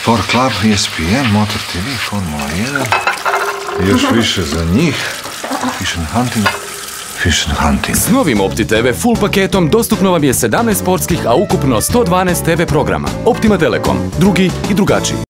Sport Club, ESPN, Motor TV, Formula 1. Još više za njih. Fish and Hunting. S novim Opti TV full paketom dostupno vam je 17 sportskih, a ukupno 112 TV programa. Optima Telekom. Drugi i drugačiji.